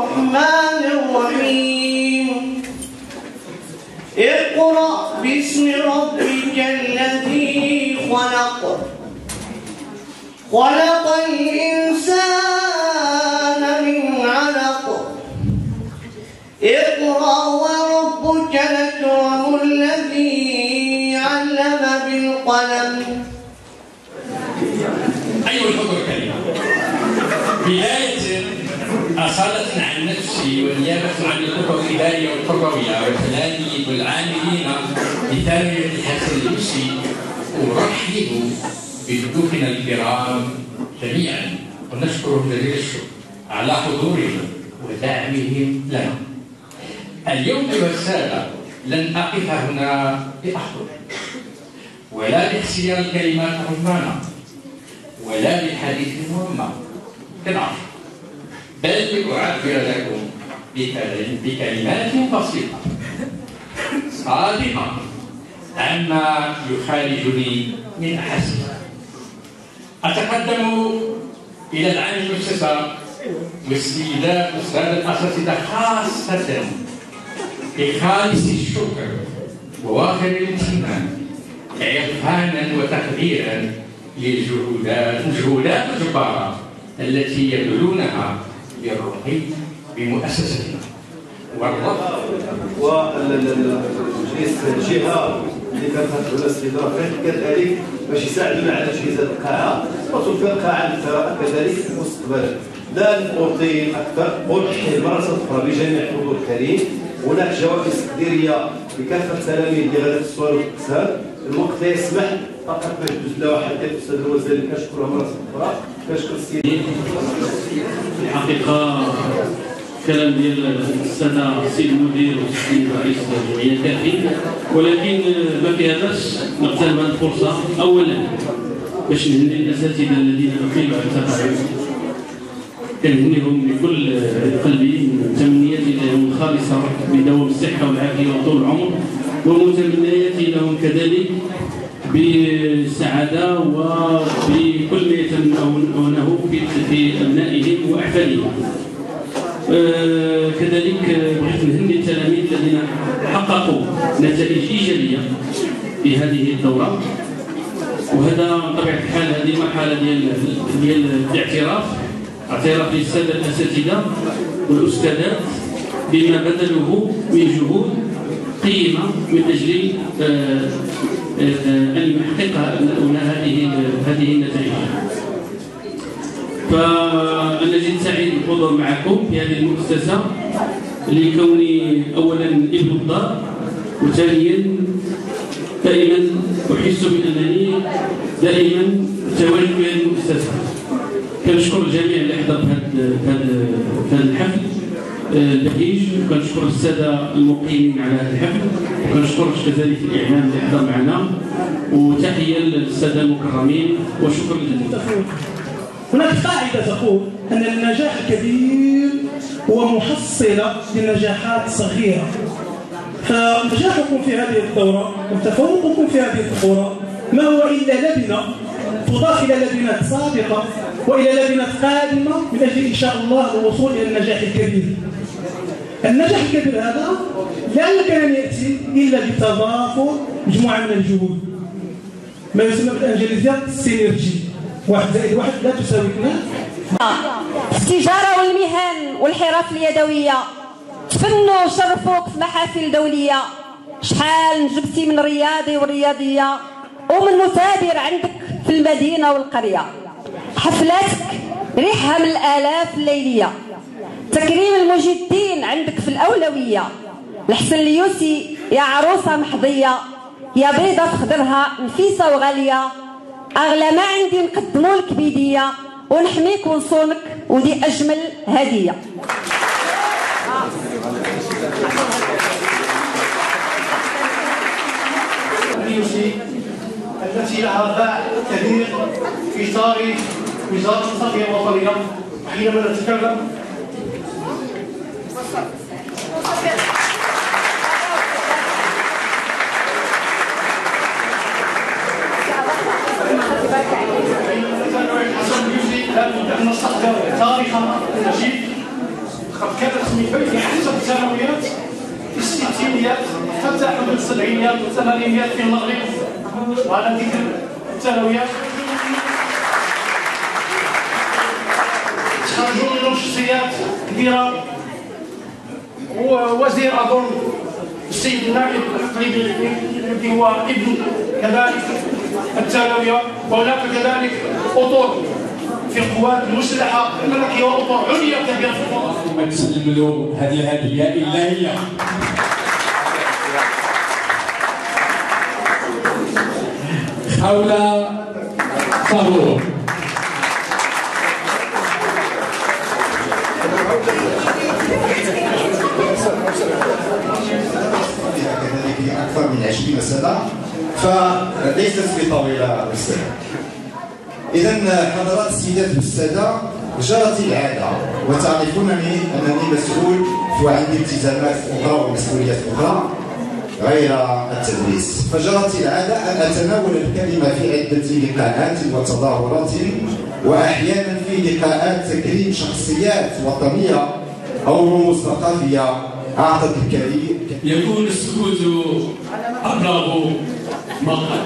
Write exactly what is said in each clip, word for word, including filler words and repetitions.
الرحمن الرحيم اقرأ باسم ربك الذي خلق خلق الإنسان من علق اقرأ وربك الأكرم الذي علم بالقلم. أيها الحضور الكريم، بداية أصالة عن نفسي ونيابة عن الخطوة الإدارية والتربوية والفنانين والعاملين بثانوية الحسن اليوسي أرحب بضيوفنا الكرام جميعا ونشكرهم جزيل الشكر على حضورهم ودعمهم لنا. اليوم أيها السادة لن أقف هنا لأحضر ولا لاختيار الكلمات الرهبانة ولا للحديث المهمة كالعرض، بل لأعبر لكم بكلمات بسيطة صادقة عما يخالجني من أحاسيس. أتقدم إلى العام المؤسسة والسيدات والسادة الأساتذة خاصة بخالص الشكر ووافر الامتنان عرفانا وتقديرا للجهودات الجهودات الجبارة التي يبذلونها بالرقي بمؤسستنا والرفض والجهه اللي كتهضر السيد رفيق كذلك باش يساعدونا على تجهيز هذه القاعه وتوفير قاعه للقراءه كذلك مستقبلا. لا نطيل اكثر ونحيي مره اخرى بجميع الحضور الكريم. هناك جوائز تقديريه لكافه التلاميذ اللي غادي السؤال والاقسام. الوقت لا يسمح فقط باش دوز لها واحد الاستاذ الوزير اللي كنشكرها مره اخرى. كنشكر السيد الحقيقه كلام ديال الساده السيد المدير والسيد رئيس الجمعيه كافي، ولكن ما في هذاش نغتنم هذه الفرصه اولا باش نهني الاساتذه الذين اقيموا على التقاعد، كنهنيهم بكل قلبي، تمنياتي لهم الخالصه بدوام الصحه والعافيه وطول العمر، ومتمنياتي لهم كذلك بالسعاده وبكل ما يتمنونه في ابنائهم واحفادهم. آه كذلك بغيت نهني التلاميذ الذين حققوا نتائج ايجابيه في هذه الدوره، وهذا بطبيعه الحال هذه مرحله ديال ديال الاعتراف اعتراف للساده الاساتذه والاستاذات بما بذلوه من جهود قيمه من اجل آه آه ان يحقق ابناؤنا هذه هذه النتائج. فأنا جد سعيد بالحضور معكم في هذه المؤسسة لكوني أولا ابن الدار، وثانيا دائما أحس بأنني دائما تواجد في هذه المؤسسة. كنشكر الجميع اللي حضر في هذا هذا الحفل البهيج، وكنشكر السادة المقيمين على هذا الحفل، وكنشكر كذلك الإعلام اللي حضر معنا، وتحية للسادة المكرمين وشكرا جزيلا. هناك قاعدة تقول أن النجاح الكبير هو محصلة لنجاحات صغيرة. فنجاحكم في هذه الدورة وتفوقكم في هذه الدورة ما هو إلا لبنة تضاف إلى لبنات سابقة وإلى لبنات قادمة من أجل إن شاء الله الوصول إلى النجاح الكبير. النجاح الكبير هذا لا يمكن أن يأتي إلا بتضافر مجموعة من الجهود، ما يسمى بالإنجليزية السينرجي، واحد زائد واحد لا تساوي اثنان. التجارة والمهن والحرف اليدوية تفنوا وشرفوك في محافل دولية. شحال نجبتي من رياضي ورياضية ومن مثابر عندك في المدينة والقرية. حفلاتك ريحها من الآلاف الليلية. تكريم المجدين عندك في الأولوية. الحسن اليوسي يا عروسة محظية، يا بيضة في خضرها نفيسة وغالية. أغلى ما عندي نقدموا لك بيدية ونحميك ونصونك، ودي أجمل هدية. التي لها باع كبير في تاريخ وزارة التربية الوطنية. حينما نتكلم لابد أن نستحضر تاريخ النجيب. قد كانت في حتى الثانويات في الستينيات حتى حدود السبعينيات والثمانينيات في المغرب، وعلى ذكر الثانويات تخرجوا منهم شخصيات كبيره، ووزير اظن السيد النائب القريب الذي هو ابن كذلك الثانويه، وهناك كذلك اطر في القوات المسلحه الملكيه واطر عليا كبيره في الوطن. ما تسلم له هذه الهديه الا هي. خولة صابور. كذلك أكثر من عشرين سنة فليست بطويلة بالسنة. إذا حضرات السيدات والسادة، جرت العادة وتعرفونني أنني مسؤول وعندي التزامات أخرى ومسؤوليات أخرى غير التدريس، فجرت العادة أن أتناول الكلمة في عدة لقاءات وتظاهرات، وأحيانا في لقاءات تكريم شخصيات وطنية أو رموز ثقافية أعطت الكريم. يكون السكوت أبلغ ما قال.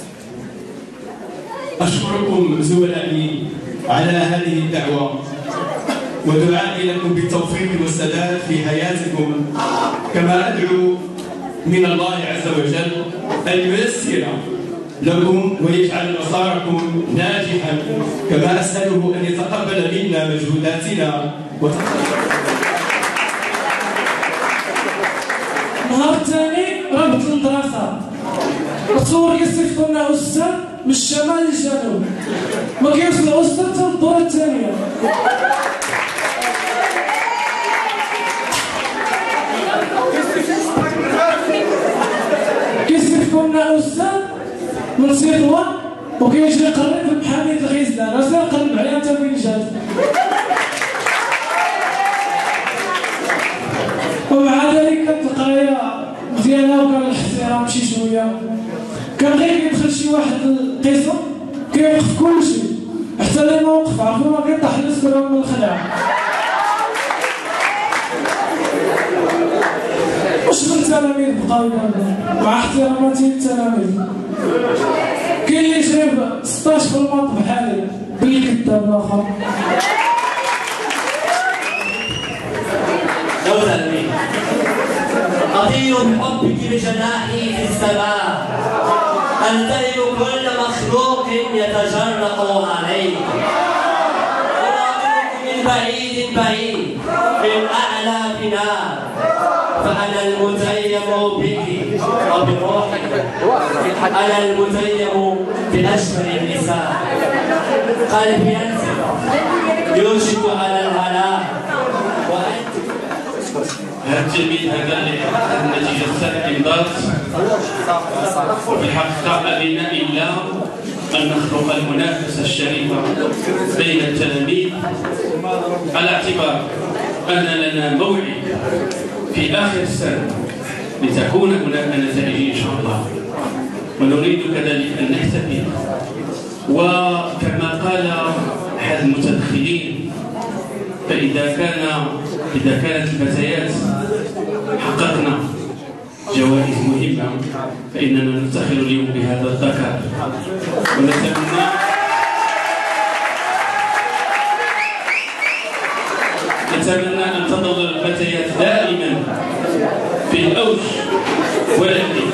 أشكركم زملائي على هذه الدعوة، ودعائي لكم بالتوفيق والسداد في حياتكم، كما أدعو من الله عز وجل أن ييسر لكم ويجعل مساركم ناجحا، كما أسأله أن يتقبل منا مجهوداتنا وتقبل. النهار الثاني رابط المدرسة، التصور كيصيفطوا لنا أستاذ من الشمال للجنوب، ما كيوصل الأستاذ حتى الدورة الثانية. كيصيفطوا لنا أستاذ من سيطوة وكيجي يقرب في محامية الغزلان، راسي نقلب عليها حتى فين جات. ومع ذلك كانت القرايه مزيانه وكان الاحترام شي شويه، كان غير كيدخل شي واحد القسم كيوقف كلشي حتى لي موقف عرفوا ما كيطيح الاسكره من الخلع. واش من التلاميذ بقاو يقولوا مع احتراماتي للتلاميذ، كاين اللي جايب ستطاش في الماط بحالي بالكذاب الاخر. دولة أطير بحبك بجناحي في السماء، أنتهب كل مخلوق يتجرأ عليك، أراقبك من بعيد بعيد من أعلى بناء، فأنا المتيم بك وبروحك، أنا المتيم بأجمل النساء، قلبي ينزل يوشك على الهلاك، وأنت هذا التلميذ هذا النتيجة السابقة انضبط، وفي الحقيقة ما بنا إلا أن نخلق المنافسة الشريفة بين التلاميذ، على اعتبار أن لنا موعد في آخر السنة لتكون هناك نتائج إن شاء الله، ونريد كذلك أن نحتفل. وكما قال أحد المتدخلين، فإذا كان إذا كانت الفتيات حققنا جوائز مهمة فإننا نفتخر اليوم بهذا الذكر، ونتمنى نتمنى أن تظل الفتيات دائما في الأوج، ولكن